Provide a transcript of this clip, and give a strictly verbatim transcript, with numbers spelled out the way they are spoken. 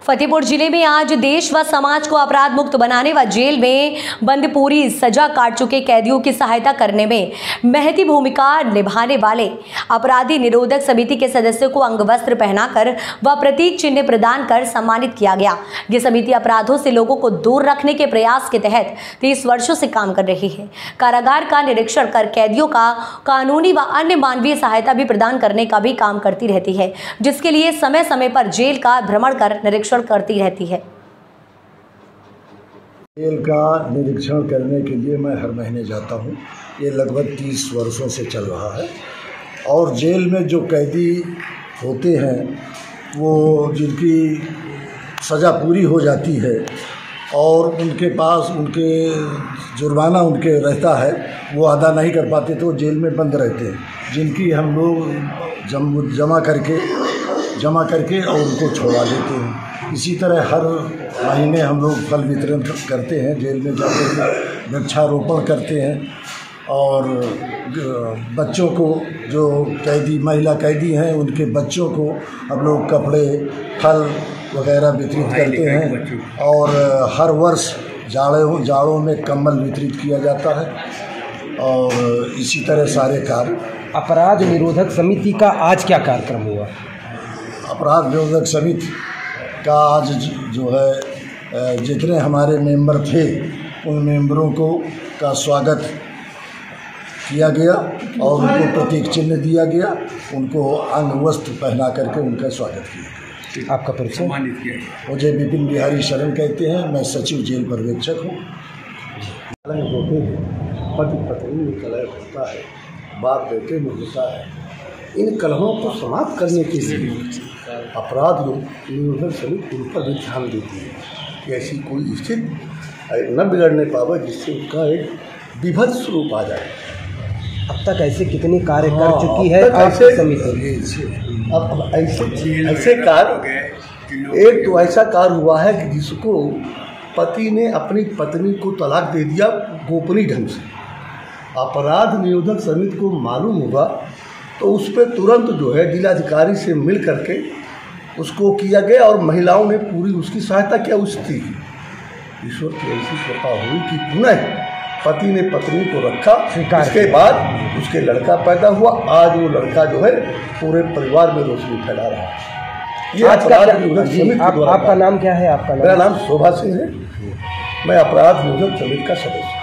फतेहपुर जिले में आज देश व समाज को अपराध मुक्त बनाने व जेल में बंद पूरी सजा काट चुके कैदियों की सहायता करने में महती भूमिका निभाने वाले अपराधी निरोधक समिति के सदस्यों को अंगवस्त्र पहनाकर व प्रतीक चिन्ह प्रदान कर सम्मानित किया गया। ये समिति अपराधों से लोगों को दूर रखने के प्रयास के तहत तीस वर्षों से काम कर रही है। कारागार का निरीक्षण कर कैदियों का कानूनी व अन्य मानवीय सहायता भी प्रदान करने का भी काम करती रहती है, जिसके लिए समय समय पर जेल का भ्रमण कर निरीक्षण करती रहती है। जेल का निरीक्षण करने के लिए मैं हर महीने जाता हूँ। ये लगभग तीस वर्षों से चल रहा है। और जेल में जो कैदी होते हैं वो जिनकी सज़ा पूरी हो जाती है और उनके पास उनके जुर्माना उनके रहता है, वो अदा नहीं कर पाते तो जेल में बंद रहते हैं, जिनकी हम लोग जम जमा करके जमा करके और उनको छोड़ा देते हैं। इसी तरह हर महीने हम लोग फल वितरण करते हैं, जेल में जाकर वृक्षारोपण करते हैं और बच्चों को जो कैदी महिला कैदी हैं उनके बच्चों को हम लोग कपड़े फल वगैरह वितरित करते हैं। और हर वर्ष जाड़ों जाड़ों में कंबल वितरित किया जाता है और इसी तरह सारे कार्य। अपराध निरोधक समिति का आज क्या कार्यक्रम हुआ? अपराध निरोधक समिति का आज जो है जितने हमारे मेंबर थे उन मेंबरों को का स्वागत किया गया और उनको प्रतीक चिन्ह दिया गया, उनको अंग वस्त्र पहना करके उनका स्वागत किया गया। आपका परिचय? मुझे विपिन बिहारी शरण कहते हैं, मैं सचिव जेल पर्यवेक्षक हूँ। होते हैं, पति पत्नी में कलह होता है, बाप बेटे में होता है। इन कलहों को समाप्त करने के लिए अपराध निरोधक समिति उन पर भी ध्यान देती है कि ऐसी कोई स्थिति न बिगड़ने पावे जिससे उसका एक विभत्स रूप आ जाए। अब तक ऐसे कितने कार्य कर हाँ, चुकी है ऐसे समिति? अब अब ऐसे ऐसे कार्य, एक तो ऐसा कार्य हुआ है कि जिसको पति ने अपनी पत्नी को तलाक दे दिया गोपनीय ढंग से। अपराध निरोधक समिति को मालूम होगा तो उस पर तुरंत जो है जिलाधिकारी से मिल करके उसको किया गया और महिलाओं ने पूरी उसकी सहायता किया। उसकी ईश्वर की ऐसी कृपा हुई कि पुनः पति ने पत्नी को रखा, इसके बाद उसके लड़का पैदा हुआ। आज वो लड़का जो है पूरे परिवार में रोशनी फैला रहा है। ये अपराध निरोधक समिति आप, आपका नाम क्या है? आपका नाम? मेरा नाम शोभा सिंह है, मैं अपराध निरोधक समिति का सदस्य।